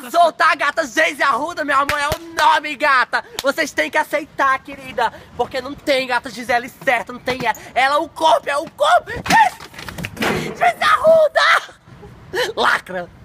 Arrasou, tá, gata? Geise Arruda, meu amor, é o nome, gata. Vocês têm que aceitar, querida. Porque não tem, gata, Gisele certa, não tem ela. O corpo é o corpo. Geise Arruda! Lacra.